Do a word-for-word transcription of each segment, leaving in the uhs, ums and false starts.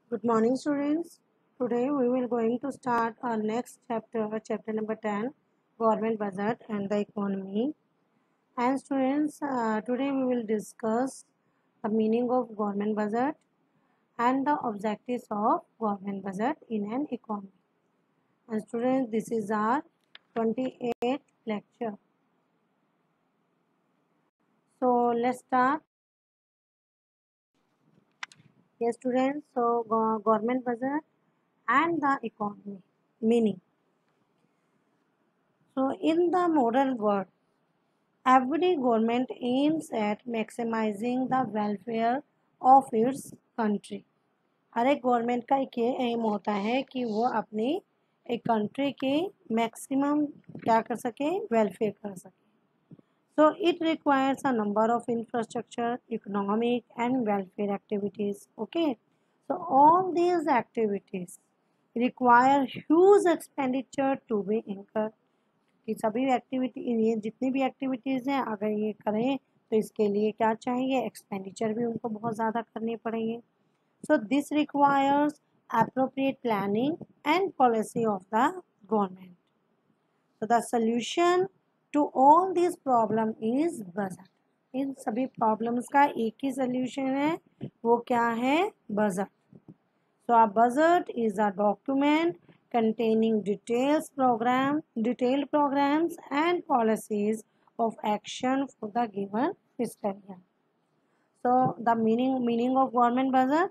Good morning, students. Today we will going to start our next chapter, chapter number ten, Government Budget and the Economy. And students, uh, today we will discuss the meaning of government budget and the objectives of government budget in an economy. And students, this is our twenty-eighth lecture. So let's start. Yes, students. So go- government budget and the economy meaning. So in the modern world, every government aims at maximizing the welfare of its country. हर एक government का एक ये M होता है कि वो अपनी एक कंट्री के मैक्सिमम क्या कर सके, वेलफेयर कर सके. So it requires a number of infrastructure, economic and welfare activities. Okay. So all these activities require huge expenditure to be incurred. कि सभी एक्टिविटी ये जितनी भी एक्टिविटीज़ हैं अगर ये करें तो इसके लिए क्या चाहिए, एक्सपेंडिचर भी उनको बहुत ज़्यादा करने पड़ेंगे. So this requires appropriate planning and policy of the government. So the solution to all these problem is budget. इन सभी प्रॉब्लम्स का एक ही सोल्यूशन है, वो क्या है, budget. So a budget is a document containing details program, detailed programs and policies of action for the given fiscal year. So the meaning meaning of government budget.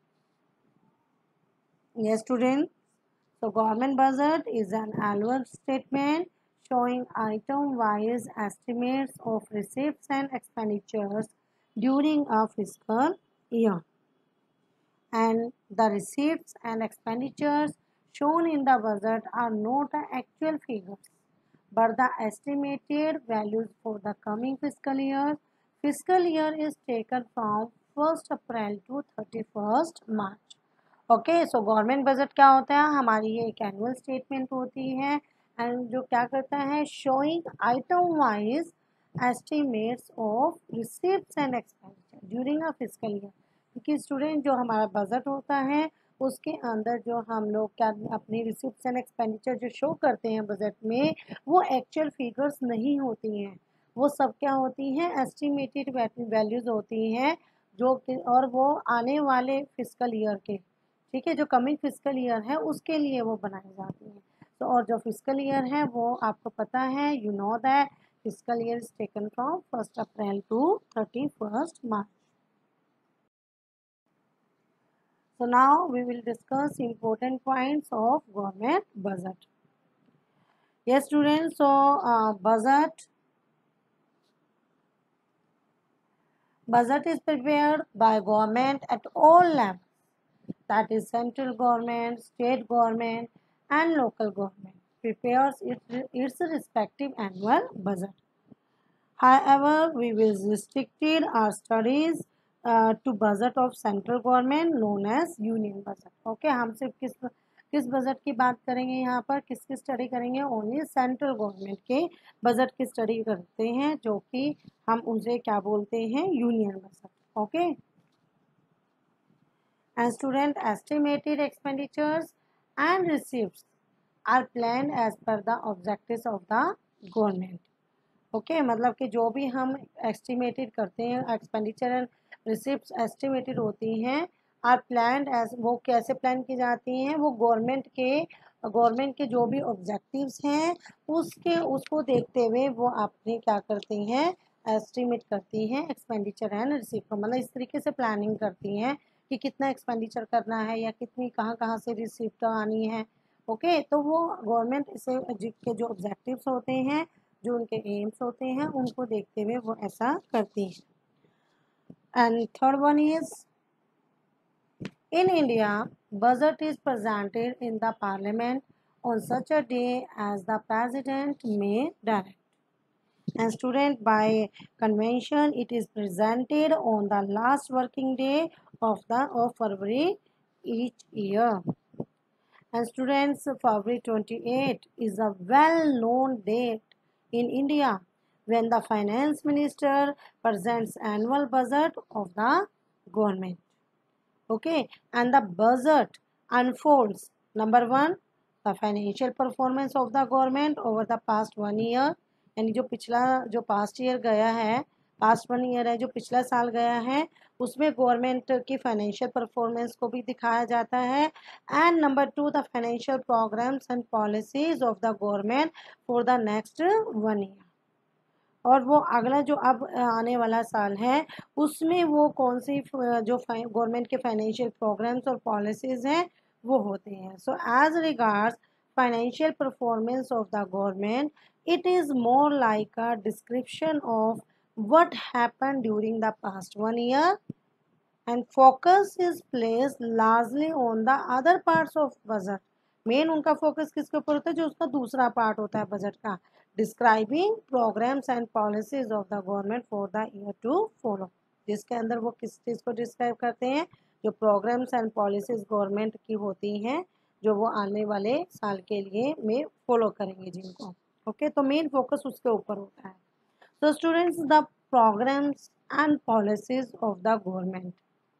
Yes, students. So government budget is an annual statement showing item-wise estimates of receipts and expenditures during a fiscal year. And the receipts and expenditures shown in the budget are not the actual figures but the estimated values for the coming fiscal year. Fiscal year is taken from first April to thirty-first March. Okay, so government budget क्या होता है, हमारी ये एक annual statement होती है and जो क्या करता है, showing item wise estimates of receipts and expenditure during a fiscal year. क्योंकि स्टूडेंट जो हमारा बजट होता है उसके अंदर जो हम लोग क्या अपनी रिसिप्ट्स एंड एक्सपेंडिचर जो शो करते हैं बजट में, वो एक्चुअल फिगर्स नहीं होती हैं, वो सब क्या होती हैं, एस्टिमेटेड वैल्यूज होती हैं जो कि और वो आने वाले फिस्कल ईयर के, ठीक है, जो कमिंग फिस्कल ईयर है उसके लिए वो बनाई जाती हैं. तो और जो फिस्कल ईयर है वो आपको पता है, you know that fiscal year is taken from first April to thirty first March. So now we will discuss important points of government budget. Yes, students. So uh, budget budget is prepared by government at all levels. That is central government, state government, and local government prepares its, its respective annual budget. However, we will restricted our studies uh, to budget of central government known as union budget. Okay, हम सिर्फ किस किस budget की बात करेंगे, यहाँ पर किसकी स्टडी करेंगे, ओनली सेंट्रल गवर्नमेंट के बजट की स्टडी करते हैं जो कि हम उसे क्या बोलते हैं, union budget. Okay, and student estimated expenditures and receipts are planned as per the objectives of the government. Okay okay, मतलब कि जो भी हम एस्टिमेटेड करते हैं, एक्सपेंडिचर एंड रिसिप्ट्स एस्टिमेटेड होती हैं, आर प्लान एज, वो कैसे प्लान की जाती हैं, वो गवर्नमेंट के गवर्नमेंट के जो भी ऑब्जेक्टिव्स हैं उसके उसको देखते हुए वो अपने क्या करती हैं, एस्टिमेट करती हैं एक्सपेंडिचर एंड रिसिप्ट. मतलब इस तरीके से प्लानिंग करती हैं कि कितना एक्सपेंडिचर करना है या कितनी कहाँ कहाँ से रिसिप्ट आनी है. ओके okay, तो वो गवर्नमेंट इसे के जो ऑब्जेक्टिव्स होते हैं, जो उनके एम्स होते हैं, उनको देखते हुए वो ऐसा करती हैं. And third one is in India budget is presented in the parliament on such a day as the president में direct. And student, by convention it is presented on the last working day of the of February each year. And students, February twenty-eighth is a well known date in India when the finance minister presents annual budget of the government. Okay, and the budget unfolds number one, the financial performance of the government over the past one year, यानी जो पिछला जो past year गया है, past one year है जो पिछला साल गया है, उसमें गवर्नमेंट की फाइनेंशियल परफॉर्मेंस को भी दिखाया जाता है. And number two, the financial programmes and policies of the government for the next one year. और वो अगला जो अब आने वाला साल है उसमें वो कौन सी जो गवर्नमेंट के फाइनेंशियल प्रोग्राम्स और पॉलिसीज़ हैं वो होते हैं. So as regards financial performance of the government, it is more like a description of what happened during the past one year, and focus is placed largely on the other parts of budget. Main उनका focus किसके ऊपर होता है? जो उसका दूसरा part होता है बजट का, describing programmes and policies of the government for the year to follow, जिसके अंदर वो किस चीज़ को डिस्क्राइब करते हैं? जो प्रोग्राम्स एंड पॉलिसीज गवर्नमेंट की होती हैं जो वो आने वाले साल के लिए में फॉलो करेंगे जिनको. ओके okay, तो मेन फोकस उसके ऊपर होता है. तो students, the programmes and policies of the government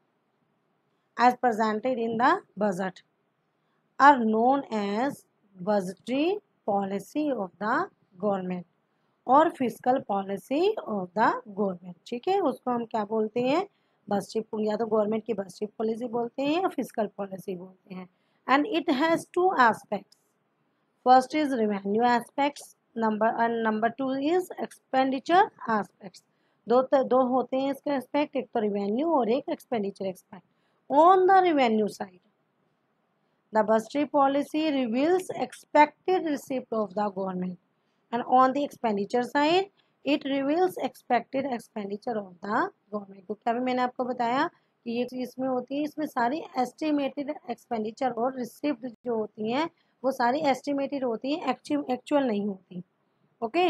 as presented in the budget are known as budgetary policy of the government और fiscal policy of the government. ठीक है, उसको हम क्या बोलते हैं? बजटरी, या तो गवर्नमेंट की बजटरी पॉलिसी बोलते हैं या फिजिकल पॉलिसी बोलते हैं. And it has two aspects. First is revenue aspects, number and number two is expenditure aspects. दो दो होते हैं इसके एस्पेक्ट, एक तो रेवेन्यू और एक expenditure aspect. On the revenue side, the budgetary policy reveals expected receipt of the government, and on the expenditure side, it reveals expected expenditure of the government. तो अभी मैंने आपको बताया कि ये चीज़ इसमें होती है, इसमें सारी एस्टिमेटेड एक्सपेंडिचर और रिसिप्ट जो होती हैं वो सारी एस्टिमेटेड होती हैं, एक्चुअल नहीं होती. Okay,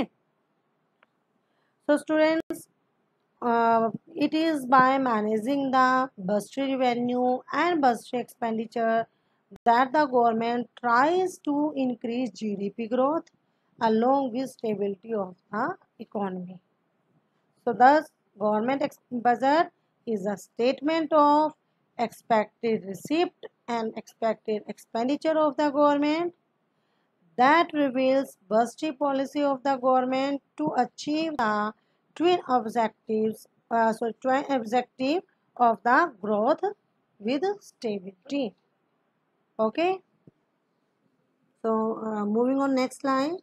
so students, Uh, it is by managing the budgetary revenue and budgetary expenditure that the government tries to increase G D P growth along with stability of the economy. So thus, government budget is a statement of expected receipt and expected expenditure of the government that reveals budgetary policy of the government to achieve the twin objectives, uh, so twin objective of the growth with stability. Okay, so uh, moving on next slide.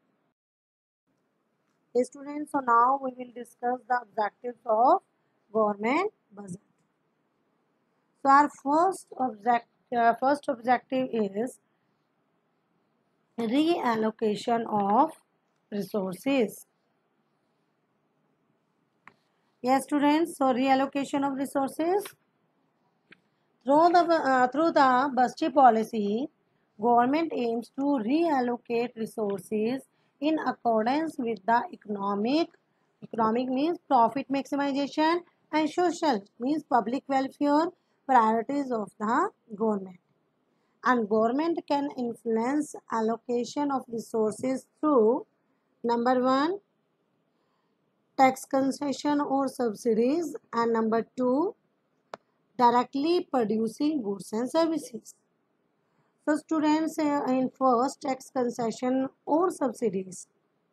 Hey students, so now we will discuss the objectives of government budget. So our first object uh, first objective is reallocation of resources. Yes, students. So reallocation of resources through the uh, through the budgetary policy, government aims to reallocate resources in accordance with the economic. Economic means profit maximization, and social means public welfare priorities of the government. And government can influence allocation of resources through number one, tax concession or subsidies, and number two, directly producing goods and services. So students, uh, in first, tax concession or subsidies.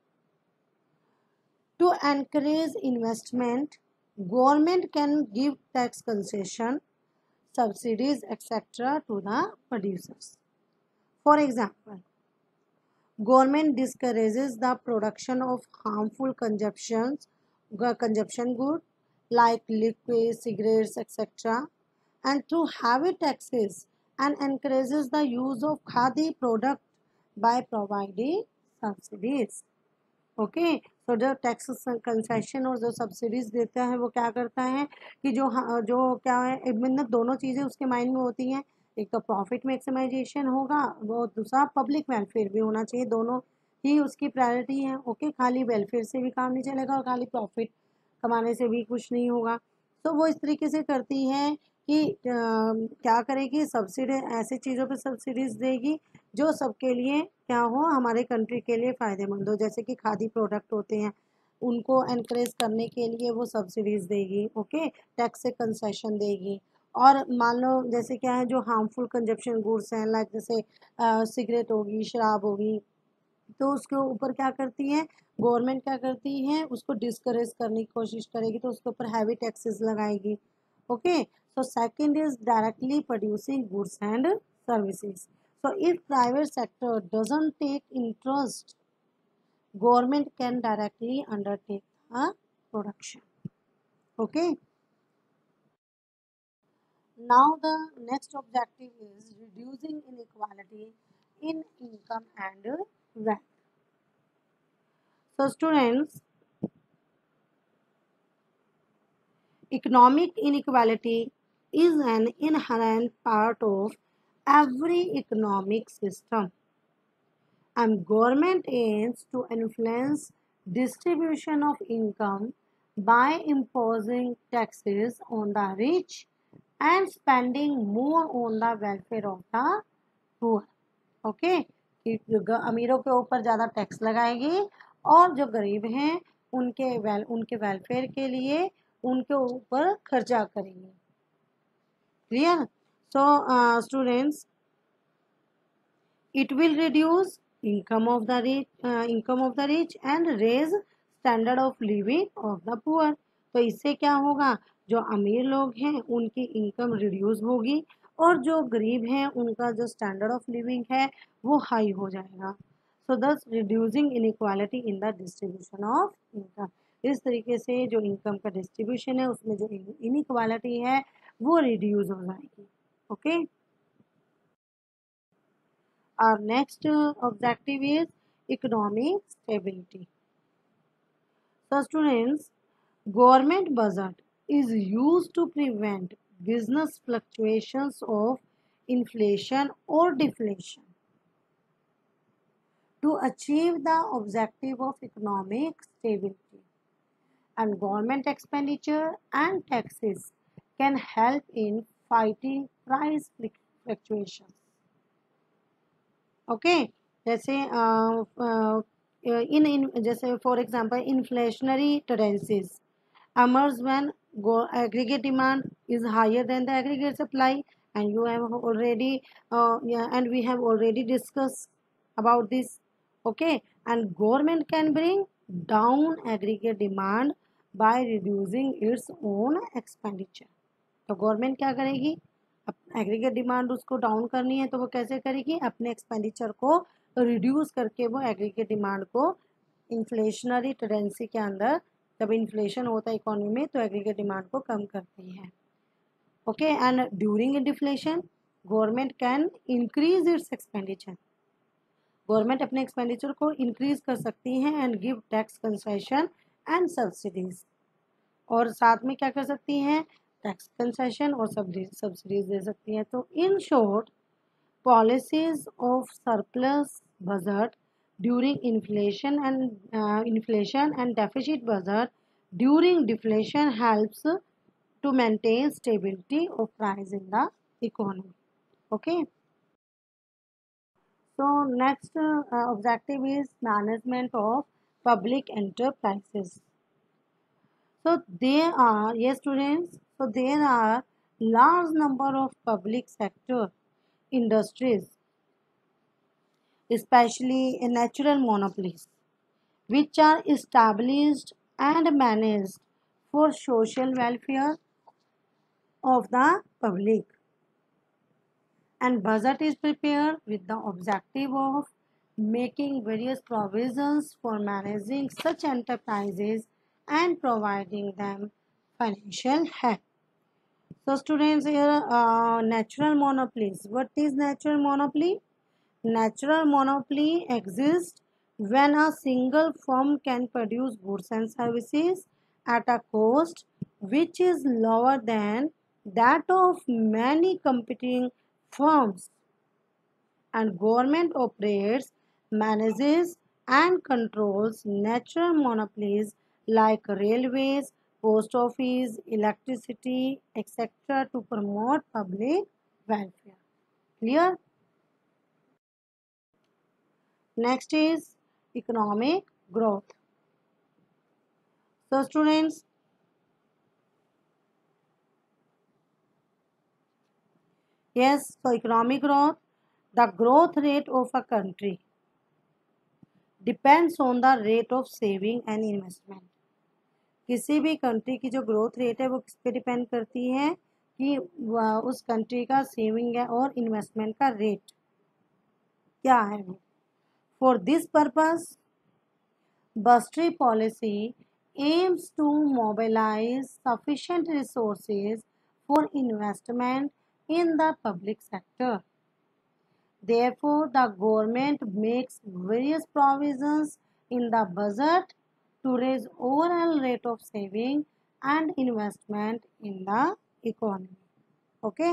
To encourage investment, government can give tax concession, subsidies, et cetera to the producers. For example, government discourages the production of harmful consumptions, consumption goods like liquid, cigarettes, et cetera, and through heavy taxes, and encourages the use of khadi product by providing subsidies. Okay, तो जो tax concession और जो subsidies देता है वो क्या करता है कि जो जो क्या है, मतलब दोनों चीज़ें उसके माइंड में होती हैं. एक तो प्रॉफिट मैक्सिमाइजेशन होगा, वो दूसरा पब्लिक वेलफेयर भी होना चाहिए. दोनों ही उसकी प्रायोरिटी है. ओके, खाली वेलफेयर से भी काम नहीं चलेगा और खाली प्रॉफिट कमाने से भी कुछ नहीं होगा. तो वो इस तरीके से करती है कि आ, क्या करेगी, सब्सिडी ऐसी चीज़ों पे सब्सिडीज देगी जो सबके लिए क्या हो, हमारे कंट्री के लिए फ़ायदेमंद हो. जैसे कि खादी प्रोडक्ट होते हैं, उनको एनकरेज करने के लिए वो सब्सिडीज़ देगी. ओके, टैक्स से कंसेशन देगी. और मान लो जैसे क्या है, जो हार्मफुल कंजप्शन गुड्स हैं, लाइक जैसे सिगरेट होगी, शराब होगी, तो उसके ऊपर क्या करती है गवर्नमेंट, क्या करती है उसको डिस्करेज करने की कोशिश करेगी, तो उसके ऊपर हैवी टैक्सेस लगाएगी। Okay, so second is directly producing goods and services. So if private sector doesn't take interest, government can directly undertake the production. Okay, now the next objective is reducing inequality in income and wealth. So students, economic inequality is an inherent part of every economic system, and government aims to influence distribution of income by imposing taxes on the rich and spending more on the welfare of the poor. Okay, कि अमीरों के ऊपर ज़्यादा tax लगाएगी और जो गरीब हैं उनके वेल उनके वेलफेयर के लिए उनके ऊपर खर्चा करेंगे। Clear? So students, it will reduce income of the rich uh, income of the rich and raise standard of living of the poor. तो इससे क्या होगा, जो अमीर लोग हैं उनकी इनकम रिड्यूस होगी और जो गरीब हैं उनका जो स्टैंडर्ड ऑफ लिविंग है वो हाई हो जाएगा। So this reducing inequality in the distribution of income. इस तरीके से जो इनकम का डिस्ट्रीब्यूशन है उसमें जो इनइक्वालिटी है वो रिड्यूस हो जाएगी। Okay okay? Our next uh, objective is economic stability. So students, government budget is used to prevent business fluctuations of inflation or deflation. To achieve the objective of economic stability, and government expenditure and taxes can help in fighting price fluctuations. Okay okay? जैसे इन इन जैसे for example inflationary tendencies emerge when go aggregate demand is higher than the aggregate supply, and you have already uh, yeah, and we have already discussed about this. Okay, and government can bring down aggregate demand by reducing its own expenditure. तो government क्या करेगी, aggregate demand उसको down करनी है तो वो कैसे करेगी, अपने एक्सपेंडिचर को रिड्यूस करके वो एग्रीगेट डिमांड को इन्फ्लेशनरी टेंडेंसी के अंदर, जब इन्फ्लेशन होता है इकोनॉमी में तो एग्रीगेट डिमांड को कम करती है। Okay, and during deflation government can increase its expenditure. Government अपने एक्सपेंडिचर को इंक्रीज कर सकती है and give tax concession and subsidies, और साथ में क्या कर सकती हैं, टैक्स कंसेशन और सब्सिडीज दे सकती हैं। तो in short, policies of surplus budget during inflation and inflation and deficit budget during deflation helps to maintain stability of price in the economy. Okay, so next objective is management of public enterprises. So there are, yes students, so there are large number of public sector industries, especially in natural monopolies, which are established and managed for social welfare of the public. And budget is prepared with the objective of making various provisions for managing such enterprises and providing them financial help. So students, here uh, natural monopolies. What is natural monopoly? Natural monopoly exists when a single firm can produce goods and services at a cost which is lower than that of many competing firms, and government operates, manages and controls natural monopolies like railways, post office, electricity, et cetera to promote public welfare. Clear? Next is economic growth. So students, Yes, so economic growth, the growth rate of a country depends on the rate of saving and investment. किसी भी country की जो growth rate है वो किस पे depend करती है कि उस कंट्री का सेविंग है और इन्वेस्टमेंट का रेट क्या है वो. फॉर दिस पर्पस बस्ट्री policy aims to mobilize sufficient resources for investment in the public sector. Therefore, the government makes various provisions in the budget to raise overall rate of saving and investment in the economy. Okay.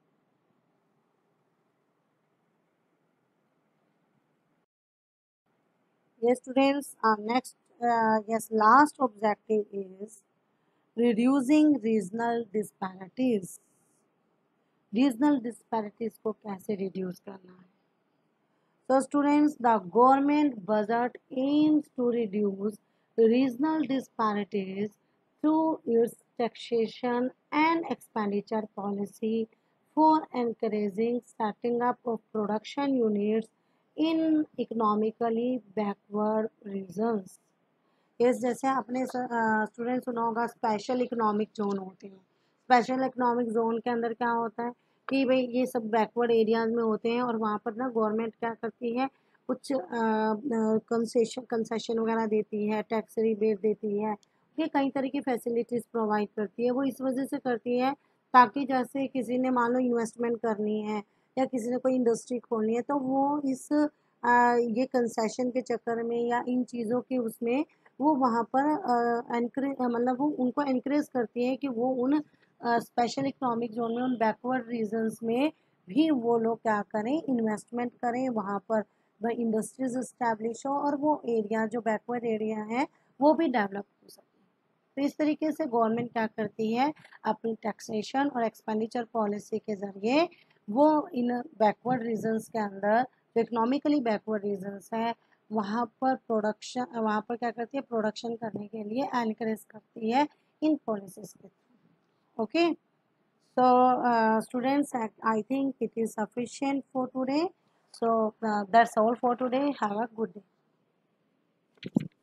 Yes, students, our next, uh, yes, last objective is reducing regional disparities. Regional disparities को कैसे reduce करना है? So students, the government budget aims to reduce regional disparities through its taxation and expenditure policy for encouraging setting up of production units in economically backward regions. इस जैसे आपने student सुना होगा special economic zone होते हैं. Special economic zone के अंदर क्या होता है कि भाई ये सब बैकवर्ड एरियाज में होते हैं और वहाँ पर ना गवर्नमेंट क्या करती है कुछ कंसेशन कंसेशन वगैरह देती है, टैक्स रिबेट देती है, ये कई तरह की फैसिलिटीज़ प्रोवाइड करती है. वो इस वजह से करती है ताकि जैसे किसी ने मान लो इन्वेस्टमेंट करनी है या किसी ने कोई इंडस्ट्री खोलनी है तो वो इस आ, ये कंसेशन के चक्कर में या इन चीज़ों के उसमें वो वहाँ पर एनकरेज मतलब वो उनको एनकरेज करती है कि वो उन स्पेशल इकोनॉमिक जोन में उन बैकवर्ड रीजन्स में भी वो लोग क्या करें इन्वेस्टमेंट करें, वहाँ पर इंडस्ट्रीज इस्टेब्लिश हो और वो एरिया जो बैकवर्ड एरिया है वो भी डेवलप हो सके. तो इस तरीके से गवर्नमेंट क्या करती है अपनी टैक्सेशन और एक्सपेंडिचर पॉलिसी के ज़रिए वो इन बैकवर्ड रीजन्स के अंदर जो इकोनॉमिकली बैकवर्ड रीजन्स है वहाँ पर प्रोडक्शन वहाँ पर क्या करती है प्रोडक्शन करने के लिए एनकरेज करती है इन पॉलिसीज के through. Okay, so uh, students, I, I think it is sufficient for today. So uh, that's all for today. Have a good day.